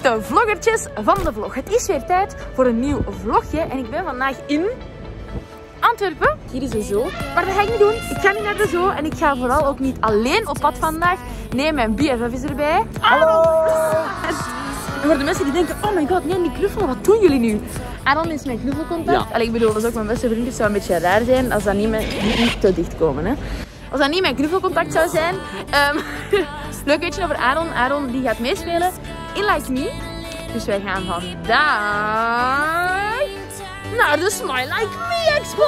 de vloggertjes van de vlog. Het is weer tijd voor een nieuw vlogje en ik ben vandaag in Antwerpen. Hier is de zoo. Maar dat ga ik niet doen. Ik ga niet naar de zoo en ik ga vooral ook niet alleen op pad vandaag. Nee, mijn BFF is erbij. Hallo! En voor de mensen die denken, oh my god, nee, die knuffelen, wat doen jullie nu? Aaron is mijn knuffelcontact. Ja. Ik bedoel, dat is ook mijn beste vriend, het zou een beetje raar zijn als dat niet te dicht komen. Hè. Als dat niet mijn knuffelcontact zou zijn. Leuk weetje over Aaron. Aaron die gaat meespelen in Like Me. Dus wij gaan vandaag naar de Smile Like Me Expo.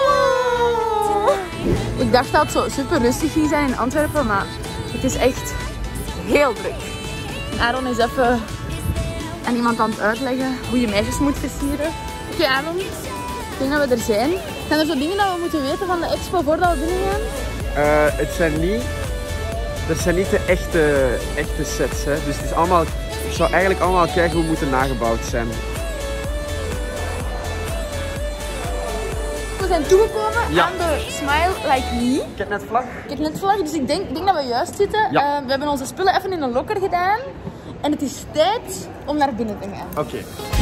Ik dacht dat het zo super rustig ging zijn in Antwerpen, maar het is echt heel druk. Aaron is even aan iemand aan het uitleggen hoe je meisjes moet versieren. Oké, Aaron, ik denk dat we er zijn. Zijn er zo dingen dat we moeten weten van de expo voordat we binnen gaan? Dat zijn niet de echte sets, hè. Dus het is allemaal, ik zou eigenlijk allemaal kijken hoe moeten nagebouwd zijn. We zijn toegekomen aan de Smile Like Me. Ik heb net vlag. Ik heb net vlag, dus ik denk dat we juist zitten. Ja. We hebben onze spullen even in een locker gedaan. En het is tijd om naar binnen te gaan. Oké.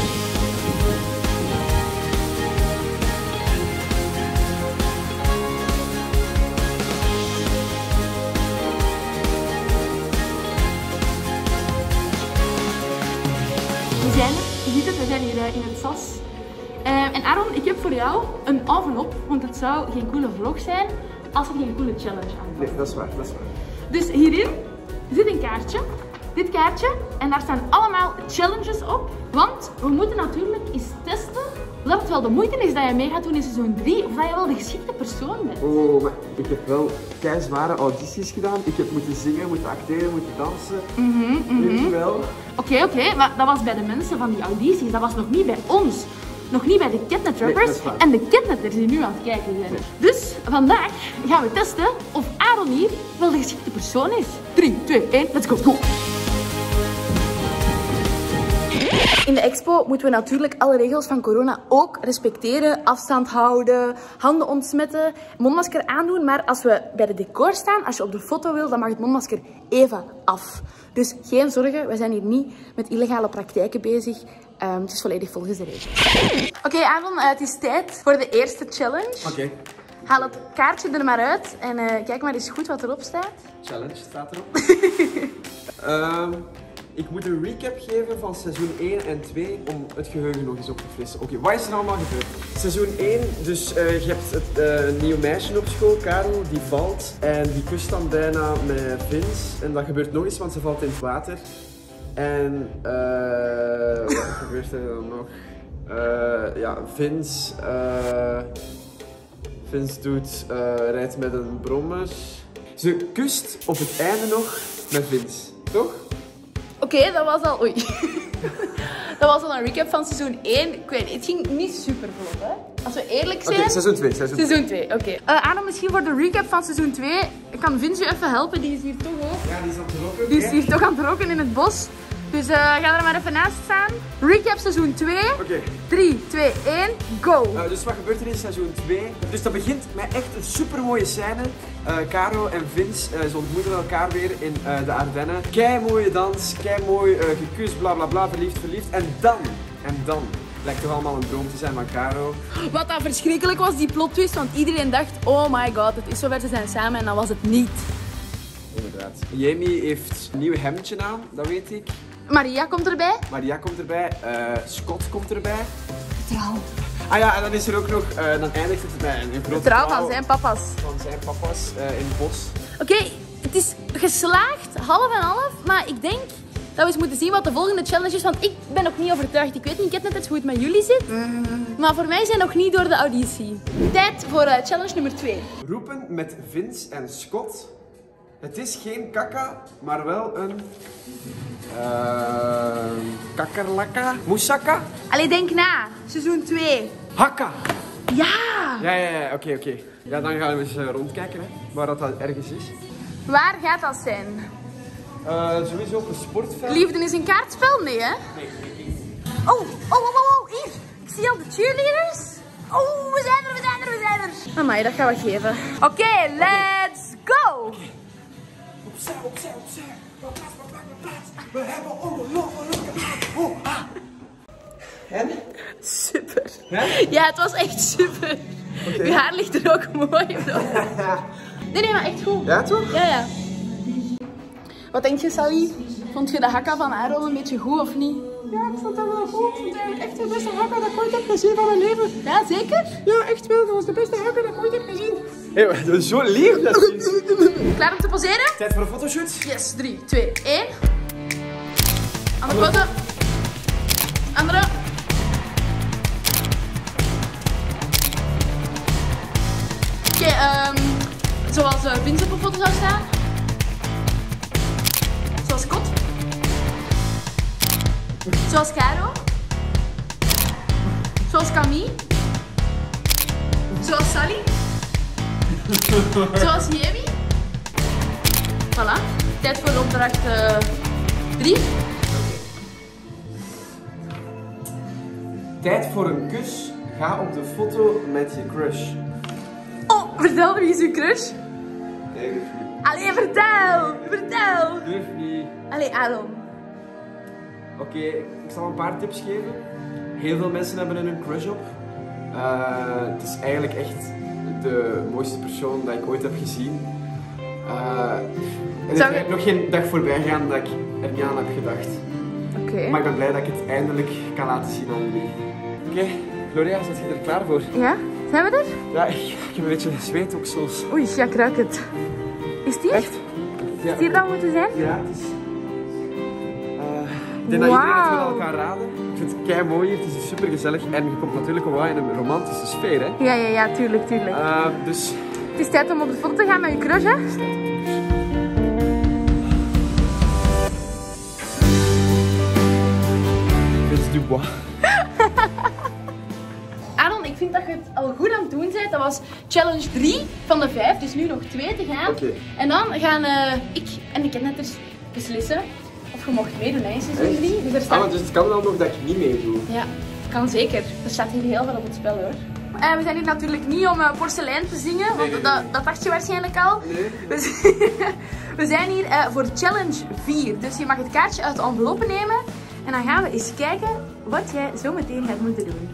Je ziet het, we zijn hier in het SAS. En Aaron, ik heb voor jou een envelop, want het zou geen coole vlog zijn als er geen coole challenge aan komt. Nee, dat is waar, dat is waar. Dus hierin zit een kaartje, dit kaartje, en daar staan allemaal challenges op. Want we moeten natuurlijk eens testen of het wel de moeite is dat je mee gaat doen in seizoen 3, of dat je wel de geschikte persoon bent. Oh, maar ik heb wel keizware audities gedaan. Ik heb moeten zingen, moeten acteren, moeten dansen. Weet je wel. Oké, maar dat was bij de mensen van die audities, dat was nog niet bij ons. Nog niet bij de Kidnappers en de kidnappers die nu aan het kijken zijn. Nee. Dus vandaag gaan we testen of Aaron hier wel de geschikte persoon is. 3, 2, 1, let's go! In de expo moeten we natuurlijk alle regels van corona ook respecteren. Afstand houden, handen ontsmetten, mondmasker aandoen. Maar als we bij de decor staan, als je op de foto wil, dan mag het mondmasker even af. Dus geen zorgen, we zijn hier niet met illegale praktijken bezig. Het is volledig volgens de regels. Oké, Aaron, het is tijd voor de eerste challenge. Oké. Haal het kaartje er maar uit en kijk maar eens goed wat erop staat. Challenge staat erop. Ik moet een recap geven van seizoen 1 en 2 om het geheugen nog eens op te frissen. Oké, wat is er allemaal gebeurd? Seizoen 1, dus je hebt een nieuw meisje op school, Karel, die valt en die kust dan bijna met Vince. En dat gebeurt nog eens, want ze valt in het water. En wat gebeurt er dan nog? Ja, Vince rijdt met een brommer. Ze kust op het einde nog met Vince, toch? Oké, dat was al... Oei. Dat was al een recap van seizoen 1. Ik weet niet, het ging niet super vlot, hè? Als we eerlijk zijn... Oké, seizoen 2. Seizoen 2, oké. Aaron, misschien voor de recap van seizoen 2. Ik kan Vince je even helpen, die is hier toch ook. Ja, die is aan het roken. Die is hier toch aan het roken in het bos. Dus ga er maar even naast staan. Recap seizoen 2. Oké. 3, 2, 1, go! Dus wat gebeurt er in seizoen 2? Dus dat begint met echt een super mooie scène. Caro en Vince, ze ontmoeten elkaar weer in de Ardennen. Kei mooie dans, kei mooi gekust, bla bla bla, verliefd. En dan lijkt toch allemaal een droom te zijn van Caro. Wat dat verschrikkelijk was, die plot twist, want iedereen dacht, oh my god, het is zover, ze zijn samen en dan was het niet. Inderdaad. Jamie heeft een nieuw hemdje aan, dat weet ik. Maria komt erbij. Scott komt erbij. Trouw. Ah ja, en dan is er ook nog, dan eindigt het met een grote trouw van zijn papa's. In het bos. Oké, het is geslaagd, half en half, maar ik denk dat we eens moeten zien wat de volgende challenge is, want ik ben nog niet overtuigd. Ik weet niet, ik heb net hoe het met jullie zit, maar voor mij zijn nog niet door de auditie. Tijd voor challenge nummer 2. Roepen met Vince en Scott. Het is geen kaka, maar wel een kakkerlakka, moussaka. Allee, denk na. Seizoen 2. Hakka. Ja. Ja, oké. Ja, dan gaan we eens rondkijken, hè, waar dat ergens is. Waar gaat dat zijn? Sowieso op een sportveld. Liefde is een kaartspel? Nee, hè? Nee. Oh, hier. Ik zie al de cheerleaders. Oh, we zijn er. Amai, dat gaan we geven. Oké, let's go. Opzij. We hebben ongelofelijke En? Super. Ja? Ja, het was echt super. Okay. Je haar ligt er ook mooi op. Nee, maar echt goed. Ja, toch? Ja. Wat denk je, Sally? Vond je de hakka van Aaron een beetje goed of niet? Ja, ik vond dat wel goed. Ik vond het eigenlijk echt de beste hakka dat ik ooit heb gezien van mijn leven. Ja, zeker? Ja, echt wel. Dat was de beste hakka dat ik ooit heb gezien. Hé, dat is zo lief. Dat is... Klaar om te poseren? Tijd voor een fotoshoot. Yes, 3, 2, 1. Andere foto. Andere. Oké, zoals Vince op een foto zou staan. Zoals Kot. Zoals Caro. Zoals Camille. Zoals Sally. Zoals Jemi. Voilà. Tijd voor opdracht 3. Tijd voor een kus. Ga op de foto met je crush. Oh, vertel, wie is uw crush? Nee, durf niet. Allee, vertel. Durf niet. Allee, Aaron. Oké, ik zal een paar tips geven. Heel veel mensen hebben er een crush op. Het is eigenlijk echt de mooiste persoon dat ik ooit heb gezien. Er is nog geen dag voorbij gegaan dat ik er niet aan heb gedacht. Oké. Maar ik ben blij dat ik het eindelijk kan laten zien aan jullie. Oké, Gloria, zit je er klaar voor? Ja? Zijn we er? Ja, ik heb een beetje zweetoksels. Oei, ja, ik ruik het. Is het hier? Echt? Ja. Is hier dan moeten zijn? Ja, het is... ik denk dat iedereen het wel elkaar raden. Ik vind het kei mooi hier, het is super gezellig en je komt natuurlijk wel in een romantische sfeer, hè? Ja, tuurlijk. Dus... Het is tijd om op de foto te gaan met je crush, hè? Vince Dubois. Aaron, ik vind dat je het al goed aan het doen bent. Dat was challenge 3 van de 5, dus nu nog 2 te gaan. Oké. En dan gaan ik en de kennetters beslissen of je mocht meedoen in seizoen 3. Dus er staat... Dus het kan wel nog dat ik niet meedoe. Ja, kan zeker. Er staat hier heel veel op het spel, hoor. We zijn hier natuurlijk niet om porselein te zingen, want Nee. dat dacht je waarschijnlijk al. Nee. We zijn hier voor challenge 4. Dus je mag het kaartje uit de enveloppe nemen. En dan gaan we eens kijken wat jij zo meteen gaat moeten doen.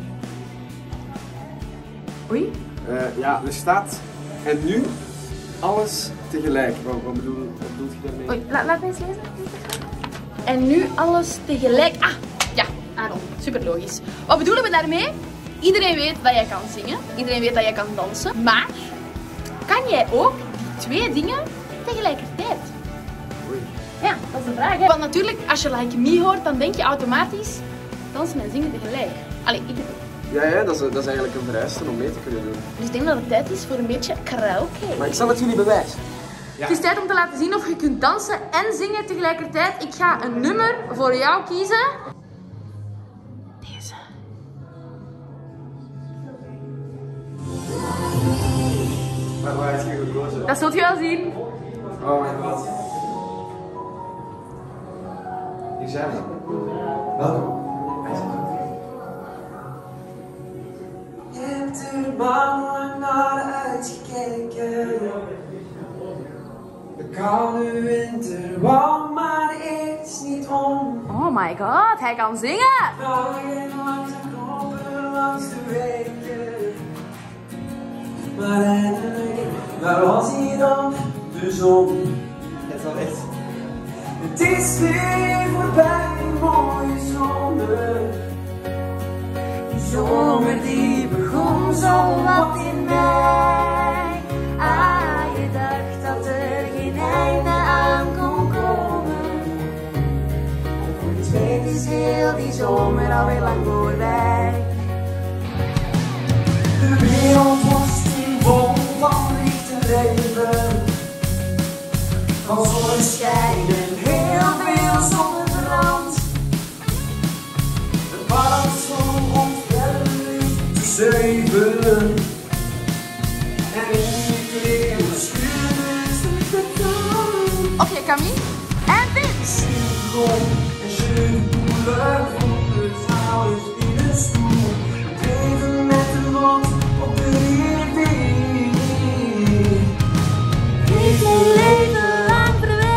Oei. Ja, er staat... En nu alles tegelijk. Wat bedoelt je daarmee? Oei, laat me eens lezen. En nu alles tegelijk. Ah, ja, Aaron. Super logisch. Wat bedoelen we daarmee? Iedereen weet dat jij kan zingen. Iedereen weet dat jij kan dansen. Maar kan jij ook die 2 dingen tegelijkertijd? Oei. Ja, dat is de vraag, hè? Want natuurlijk, als je Like Me hoort, dan denk je automatisch dansen en zingen tegelijk. Allee, ik het ook. Ja, dat is eigenlijk een vereiste om mee te kunnen doen. Dus ik denk dat het tijd is voor een beetje karaoke. Maar ik zal het jullie bewijzen. Ja. Het is tijd om te laten zien of je kunt dansen en zingen tegelijkertijd. Ik ga een nummer voor jou kiezen. Deze. Maar waar is je gekozen? Dat zult je wel zien. Oh mijn god. Hier zijn we. Welkom. Je hebt er maandenlang naar uitgekeken. De koude winter wou maar eens niet om. Oh my god, hij kan zingen! Dagen langs de knoppen, langs de wegen. Maar eindelijk, daar was hij dan, de zon. Het is al echt. Het is weer voorbij, een mooie zomer. Die zomer die begon zo wat in mei. Ah, je dacht dat er geen einde aan kon komen. Voor het Het is heel die zomer alweer lang voorbij. De wereld was toen vol van licht en leven. Van zonneschijn en heel veel zonnebrand. Het parasol rond verlicht te zweven. En in die kleren schuurde ze de tuin. Oké, Camille. En Vince. En schreeuwde koeler voor de vrouwen in de stoel. Dreven met de rot op de rivier. Heeft een leven lang verwezen.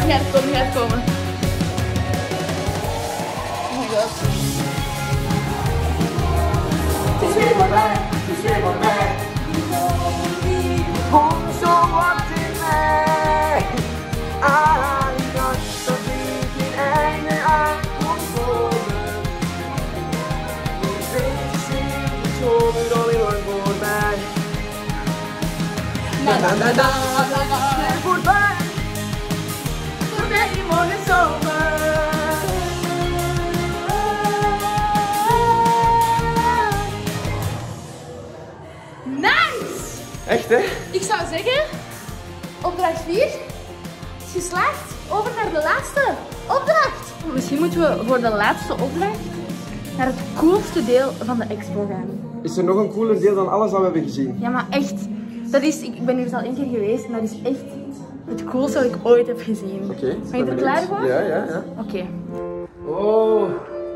gaat het komen, gaat het komen. Oh my god. Het is weer voorbij, het is weer voorbij. Kom zo wat in mij. Ik dacht dat ik geen einde aan kon komen. Ik weet het zeker, het zomer al heel lang voorbij. Weer voorbij. Voorbij die morgen zomer. Nice! Echt hè? Ik zou zeggen, opdracht 4 is geslaagd. Over naar de laatste opdracht. Misschien moeten we voor de laatste opdracht naar het coolste deel van de expo gaan. Is er nog een cooler deel dan alles wat we hebben gezien? Ja, maar echt. Dat is, ik ben hier al 1 keer geweest en dat is echt het coolste wat ik ooit heb gezien. Oké. Ben je er klaar voor? Ja. Oké. Oh.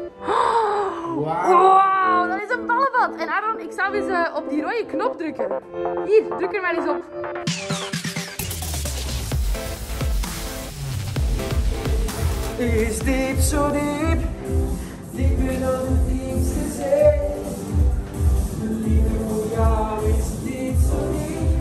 Wow, dat is een ballenbad. En Aaron, ik zou eens op die rode knop drukken. Hier, druk er maar eens op. Is diep zo diep, dieper dan de diepste zee. De liefde voor jou is diep zo diep.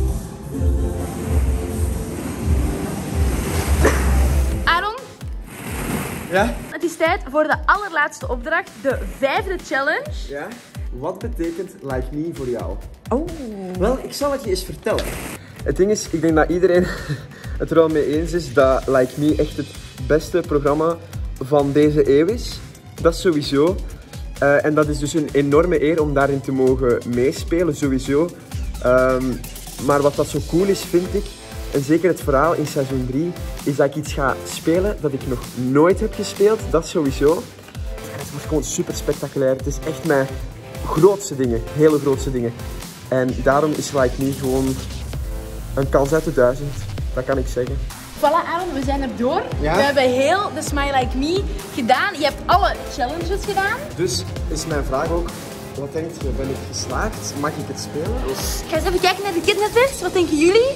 Aaron, Ja? het is tijd voor de allerlaatste opdracht, de 5e challenge. Ja? Wat betekent Like Me voor jou? Oh. Wel, ik zal het je eens vertellen. Het ding is, ik denk dat iedereen het er wel mee eens is dat Like Me echt het beste programma van deze eeuw is. Dat sowieso. En dat is dus een enorme eer om daarin te mogen meespelen, sowieso. Maar wat dat zo cool is, vind ik, en zeker het verhaal in seizoen 3, is dat ik iets ga spelen dat ik nog nooit heb gespeeld. Dat sowieso. En het wordt gewoon super spectaculair. Het is echt mijn grootste dingen, hele grootste dingen. En daarom is Like Me gewoon een kans uit de 1000. Dat kan ik zeggen. Voilà Aaron, we zijn er door. Ja? We hebben heel de Smile Like Me gedaan. Je hebt alle challenges gedaan. Dus is mijn vraag ook, wat denkt je, ben ik geslaagd? Mag ik het spelen? Ik ga eens even kijken naar de kidnappers. Wat denken jullie?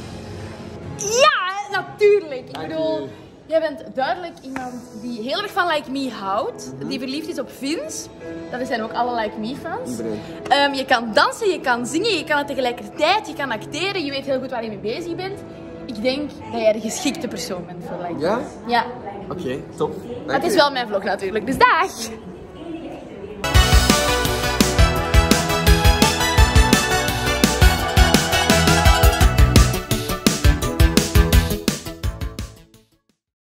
Ja, natuurlijk. Ik bedoel, jij bent duidelijk iemand die heel erg van Like Me houdt. Die verliefd is op Vince. Dat zijn ook alle Like Me fans. Iedereen. Je kan dansen, je kan zingen, je kan het tegelijkertijd, je kan acteren. Je weet heel goed waar je mee bezig bent. Ik denk dat jij de geschikte persoon bent voor Like Me. Ja? Ja. Oké, top. Maar het is wel mijn vlog natuurlijk, dus dag!